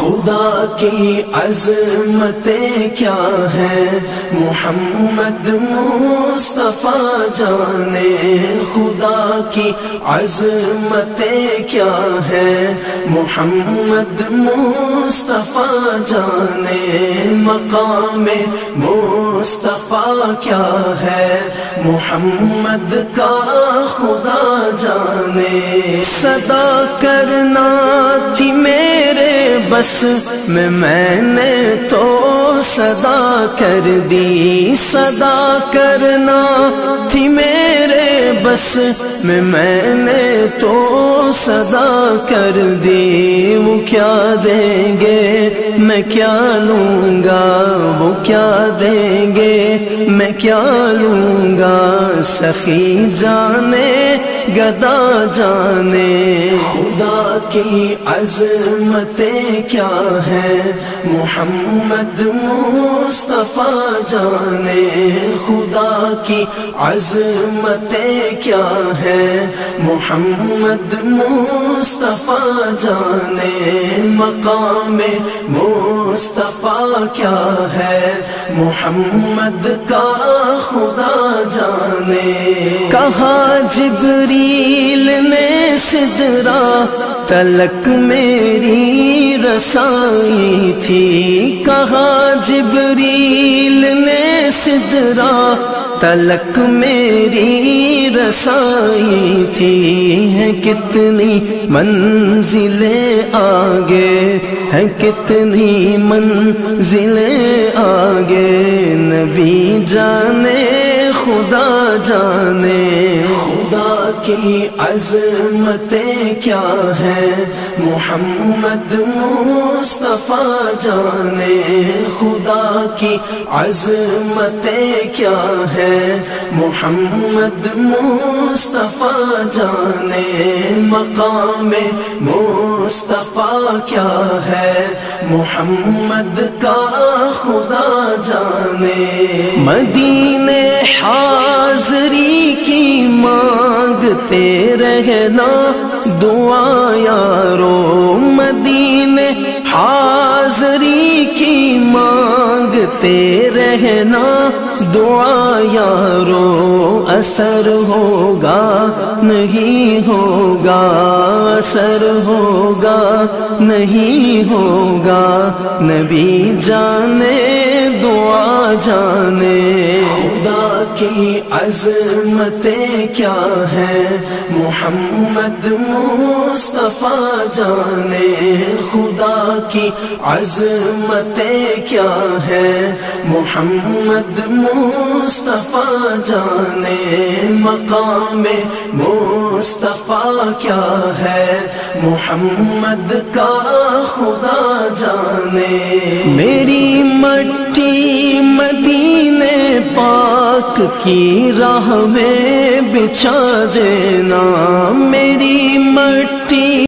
خدا کی عظمتیں کیا ہیں محمد مصطفیٰ جانے، خدا کی عظمتیں کیا ہیں محمد مصطفیٰ جانے، مقام مصطفیٰ کیا ہے محمد کا خدا جانے۔ صدا کرنا تھی میرے بس میں نے تو صدا کر دی، صدا کرنا تھی میرے بس میں نے تو صدا کر دی۔ وہ کیا دیں گے میں کیا لوں گا، وہ کیا دیں گے میں کیا لوں گا، سخی جانے گدا جانے۔ خدا کی عظمتیں کیا ہیں محمد مصطفیٰ جانے، خدا کی عظمتیں کیا ہیں محمد مصطفیٰ جانے، مقام مصطفیٰ کیا ہے محمد کا خدا جانے۔ کہا جبریل نے سدرا تلک میری رسائی تھی، کہا جبریل نے سدرا تلک میری رسائی تھی، ہے کتنی منزلیں آگے، ہے کتنی منزلیں آگے، نبی جانے خدا جانے۔ خدا کی عظمتیں کیا ہیں محمد مصطفیٰ جانے، خدا کی عظمتیں کیا ہیں محمد مصطفیٰ جانے، مقام مصطفیٰ کیا ہے محمد کا خدا جانے۔ مدینے حاضری کی مانگتے رہنا دعا یارو، مدینے حاضری کی مانگتے رہنا دعا یارو، اثر ہوگا نہیں ہوگا، اثر ہوگا نہیں ہوگا، نبی جانے دعا جانے۔ خدا کی عظمتیں کیا ہیں محمد مصطفیٰ جانے، خدا کی عظمتیں کیا ہیں محمد مصطفیٰ جانے، مقام مصطفیٰ کیا ہے محمد کا خدا جانے۔ میری مٹی مدینے پاک کی راہ میں بچھا دینا، میری مٹی